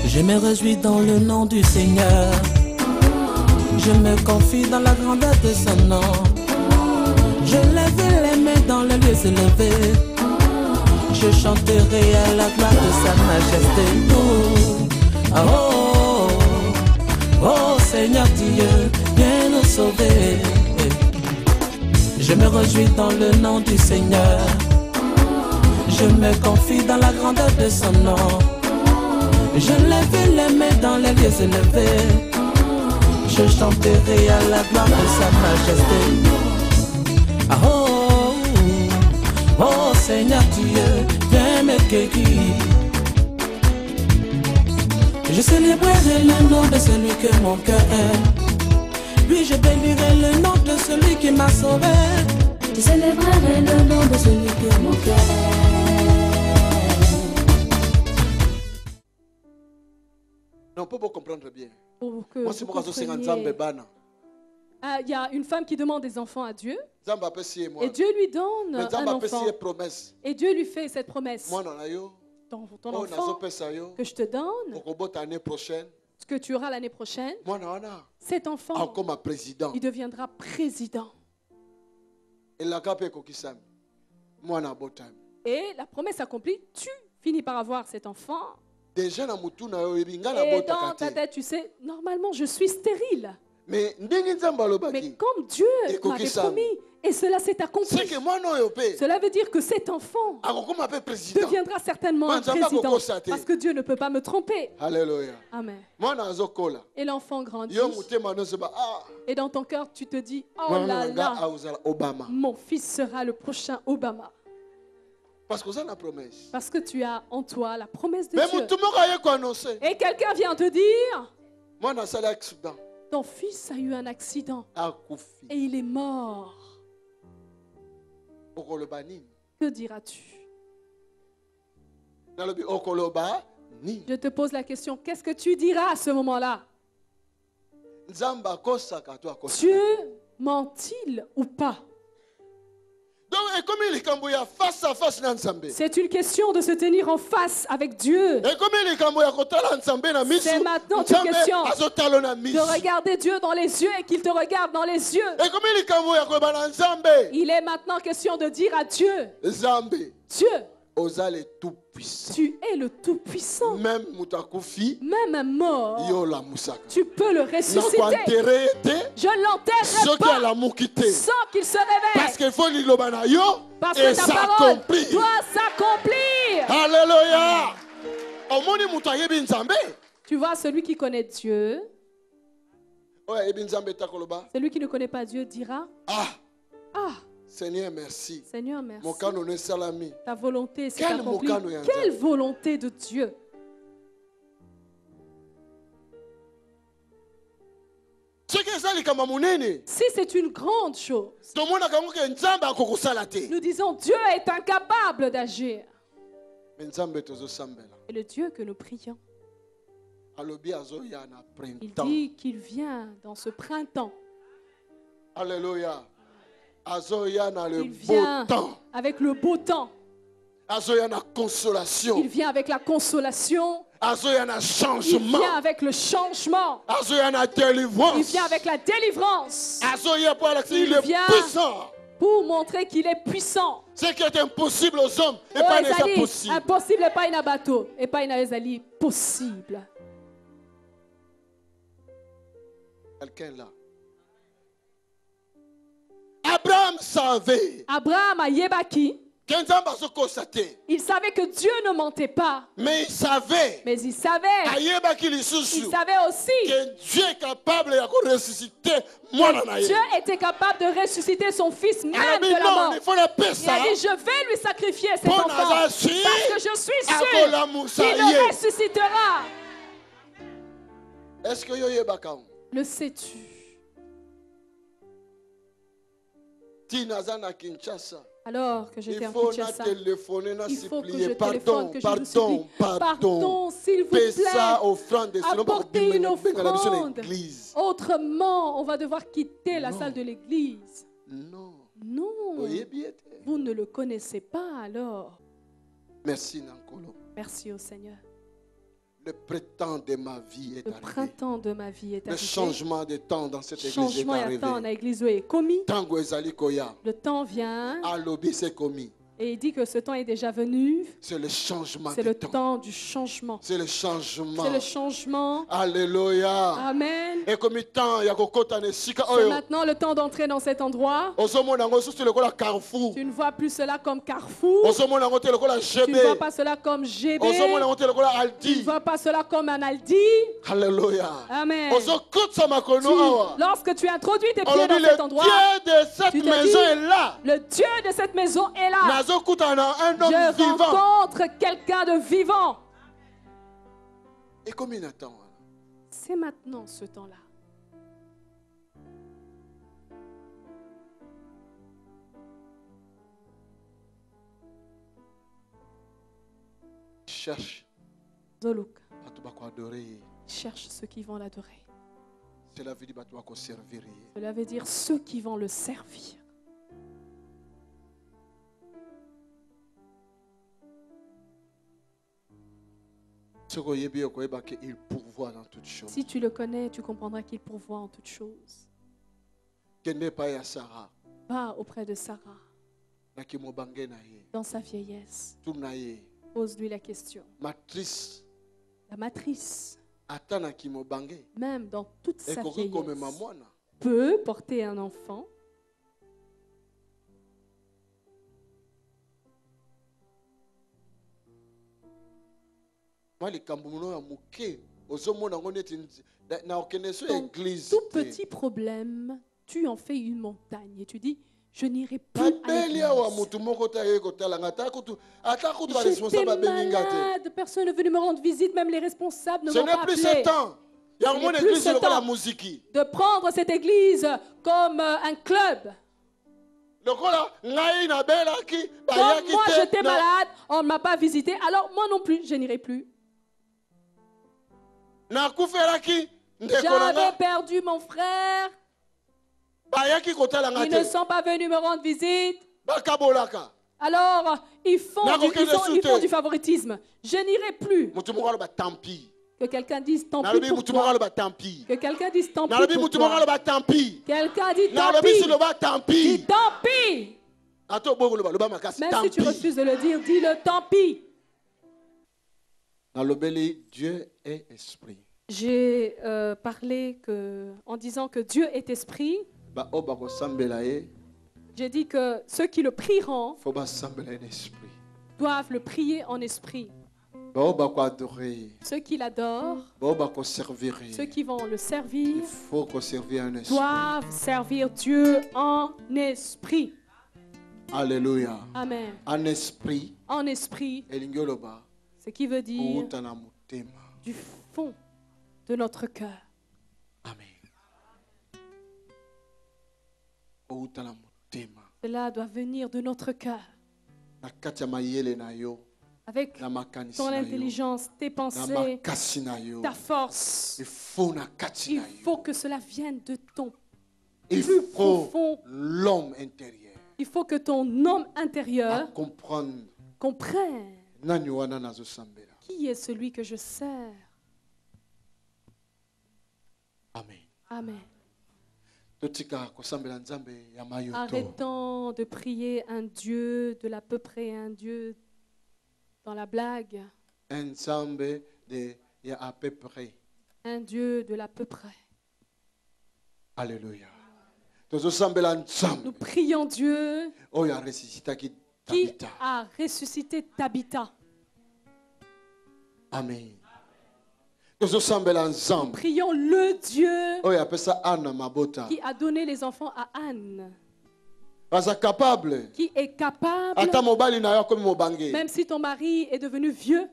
Je me réjouis dans le nom du Seigneur. Je me confie dans la grandeur de son nom. Je lève les mains dans les lieux élevés. Je chanterai à la gloire de sa majesté. Oh, oh, oh, oh Seigneur Dieu, viens nous sauver. Je me réjouis dans le nom du Seigneur. Je me confie dans la grandeur de son nom. Je lève les mains dans les lieux élevés. Je chanterai à la gloire de sa majesté. Ah, oh, oh Seigneur Dieu, viens me cueillir. Je célébrerai le nom de celui que mon cœur aime. Lui je bénirai le nom de celui qui m'a sauvé. Je célébrerai le nom de celui que mon cœur aime. Non, pour comprendre bien. Pour que Moi, vous c'est compreniez. Il y a une femme qui demande des enfants à Dieu. Et Dieu lui donne un enfant. Et Dieu lui fait cette promesse. Ton enfant que je te donne, ce que tu auras l'année prochaine, cet enfant, il deviendra président. Et la promesse accomplie, tu finis par avoir cet enfant. Et dans ta tête, tu sais, normalement, je suis stérile. Mais comme Dieu m'avait promis, et cela s'est accompli, cela veut dire que cet enfant deviendra certainement un président, parce que Dieu ne peut pas me tromper. Alléluia. Amen. Et l'enfant grandit. Et dans ton cœur, tu te dis, oh là là, mon fils sera le prochain Obama. Parce que tu as en toi la promesse de Dieu. Et quelqu'un vient te dire, ton fils a eu un accident et il est mort. Que diras-tu? Je te pose la question, qu'est-ce que tu diras à ce moment-là? Dieu ment-il ou pas? C'est une question de se tenir en face avec Dieu. C'est maintenant une question de regarder Dieu dans les yeux et qu'il te regarde dans les yeux. Il est maintenant question de dire à Dieu, Dieu, tu es le Tout-Puissant. Même mort, tu peux le ressusciter. Je ne l'enterrerai pas sans qu'il se réveille. Parce que ta parole doit s'accomplir. Alléluia. Tu vois, celui qui connaît Dieu, celui qui ne connaît pas Dieu dira, ah, Seigneur, merci. Seigneur, merci. Ta volonté s'est accomplie. Quelle volonté de Dieu! Si c'est une grande chose, nous disons Dieu est incapable d'agir. Et le Dieu que nous prions, il dit qu'il vient dans ce printemps. Alléluia. Il vient avec le beau temps. Il vient avec la consolation. Il vient avec le changement. Il vient avec la délivrance. Il vient pour montrer qu'il est puissant. Ce qui est impossible aux hommes et pas possible. Impossible et pas inabato. Et pas inazali possible. Quelqu'un là. Abraham savait. Abraham a yebaki. Il savait que Dieu ne mentait pas. Mais il savait. Il savait aussi que Dieu est capable de ressusciter Dieu était capable de ressusciter son fils même de la mort. Il a dit, je vais lui sacrifier cet enfant parce que je suis sûr qu'il le ressuscitera. Est-ce que le sais-tu? Alors que j'étais en Kinshasa, il faut que je téléphone, que je vous supplie, pardon, s'il vous plaît, apportez une offrande. Autrement, on va devoir quitter la salle de l'église. Non, vous ne le connaissez pas alors. Merci Nankolo. Merci au Seigneur. Le printemps de ma vie est arrivé. Le printemps de ma vie est arrivé. Le changement de temps dans cette église est arrivé. Le temps vient. Alobi s'est commis. Et il dit que ce temps est déjà venu. C'est le changement. C'est le temps du changement. C'est le changement. C'est le changement. Alléluia. Amen. Et comme temps, c'est maintenant le temps d'entrer dans cet endroit. Tu ne vois plus cela comme Carrefour. Tu ne vois pas cela comme GB. Tu ne vois pas cela comme un Aldi. Alléluia. Amen. Lorsque lorsque tu introduis tes pieds dans cet endroit, tu te dis, le Dieu de cette maison est là. Je rencontre quelqu'un de vivant. Et combien de temps? C'est maintenant ce temps-là. Cherche. Zoluk. Cherche ceux qui vont l'adorer. Cela veut dire ceux qui vont le servir. Si tu le connais, tu comprendras qu'il pourvoit en toutes choses. Va auprès de Sarah. Dans sa vieillesse. Pose-lui la question. La matrice, même dans toute sa vieillesse, peut porter un enfant. Ton tout petit problème, tu en fais une montagne et tu dis, je n'irai plus à l'église. J'étais malade, personne n'est venu me rendre visite, même les responsables ne m'ont pas appelé. Ce n'est plus ce temps de prendre cette église comme un club. Comme moi j'étais malade, on ne m'a pas visité, alors moi non plus, je n'irai plus. J'avais perdu mon frère. Ils ne sont pas venus me rendre visite. Alors, ils font du favoritisme. Je n'irai plus. Que quelqu'un dise tant pis pour toi. Que quelqu'un dise tant pis pour toi. Quelqu'un dit tant pis. Dis tant pis. Même si tu refuses de le dire, dis-le tant pis. Dieu est esprit. J'ai parlé en disant que Dieu est esprit. J'ai dit que ceux qui le prieront doivent le prier en esprit. Ceux qui l'adorent, ceux qui vont le servir, doivent servir Dieu en esprit. Alléluia. Amen. En esprit. En esprit. Ce qui veut dire du fond de notre cœur. Amen. Cela doit venir de notre cœur. Avec ton intelligence, tes pensées, ta force. Il faut que cela vienne de ton plus profond. L'homme intérieur. Il faut que ton homme intérieur comprenne qui est celui que je sers. Amen. Amen. Arrêtons de prier un Dieu de l'à peu près, un Dieu dans la blague. Un Dieu de l'à peu près. Alléluia. Nous prions Dieu qui a ressuscité Tabitha. Amen. Nous prions le Dieu qui a donné les enfants à Anne. Qui est capable, même si ton mari est devenu vieux,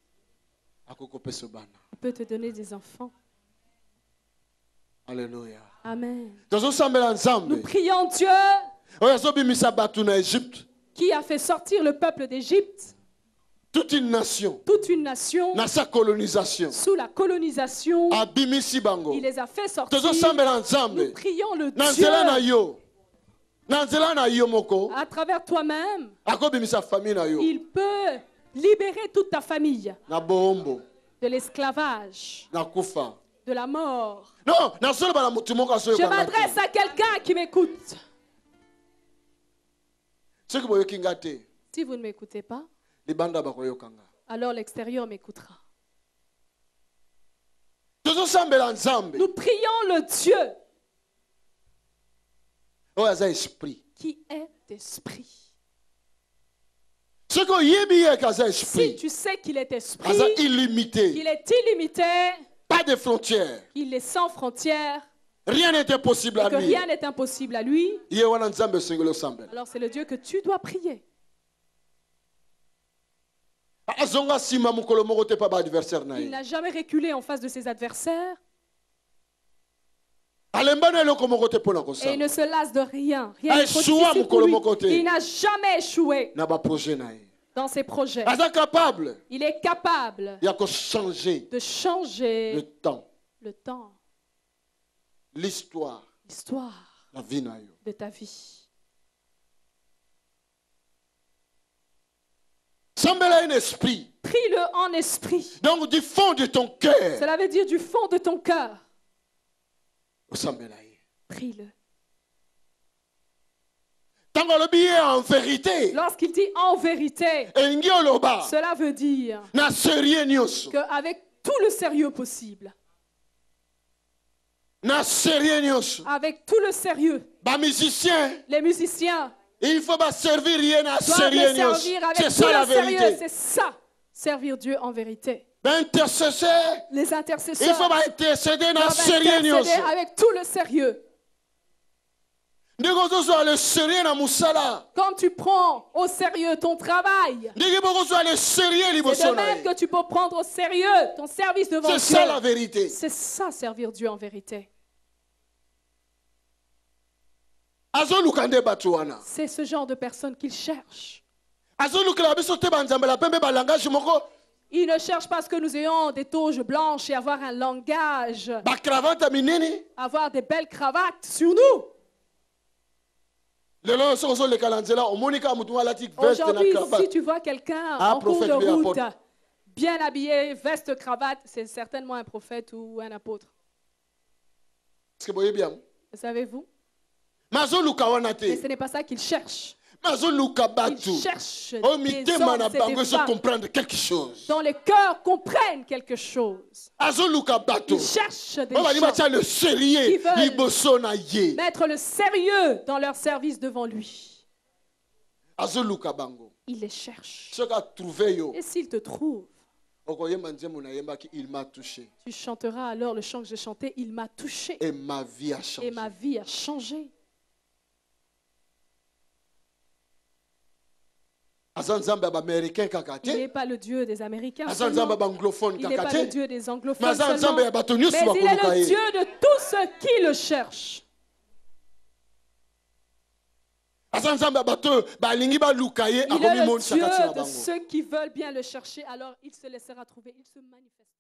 il peut te donner des enfants. Alléluia. Amen. Nous prions Dieu qui a fait sortir le peuple d'Égypte. Toute une nation. Sous la colonisation. Il les a fait sortir. Nous prions le Dieu. À travers toi-même. Il peut libérer toute ta famille. de l'esclavage, de la mort. Non, je m'adresse à quelqu'un qui m'écoute. Si vous ne m'écoutez pas, alors l'extérieur m'écoutera. Nous prions le Dieu qui est esprit. Si tu sais qu'il est esprit, qu'il est illimité, pas de frontières, qu'il est sans frontières, rien n'est impossible à lui. Rien n'est impossible à lui. Alors c'est le Dieu que tu dois prier. Il n'a jamais reculé en face de ses adversaires. Et il ne se lasse de rien. Rien n'est difficile pour lui. Il n'a jamais échoué dans ses projets. Il est capable de changer le temps, l'histoire de ta vie. Prie-le en esprit. Donc du fond de ton cœur. Cela veut dire du fond de ton cœur. Prie-le. En vérité. Lorsqu'il dit en vérité, cela veut dire qu'avec tout le sérieux possible, avec tout le sérieux, les musiciens, il faut servir rien à sérieux. C'est ça la vérité. C'est ça, servir Dieu en vérité. Les intercesseurs, il faut intercéder avec tout le sérieux. Quand tu prends au sérieux ton travail, c'est de même que tu peux prendre au sérieux ton service devant Dieu. C'est ça la vérité. C'est ça servir Dieu en vérité. C'est ce genre de personne qu'il cherche. Il ne cherche pas que nous ayons des toges blanches et avoir un langage, avoir des belles cravates sur nous. Aujourd'hui, si tu vois quelqu'un en cours de route, bien habillé, veste, cravate, c'est certainement un prophète ou un apôtre. Savez-vous? Mais ce n'est pas ça qu'il cherche. Il cherche des hommes et des femmes dont les cœurs comprennent quelque chose. Il cherche des gens qui veulent mettre le sérieux dans leur service devant lui. Il les cherche. Et s'il te trouve, tu chanteras alors le chant que j'ai chanté, il m'a touché. Et ma vie a changé. Et ma vie a changé. Il n'est pas le Dieu des Américains seulement. Il n'est pas le Dieu des anglophones seulement. Mais il est le Dieu de tous ceux qui le cherchent. Il est le Dieu de ceux qui veulent bien le chercher, alors il se laissera trouver, il se manifestera.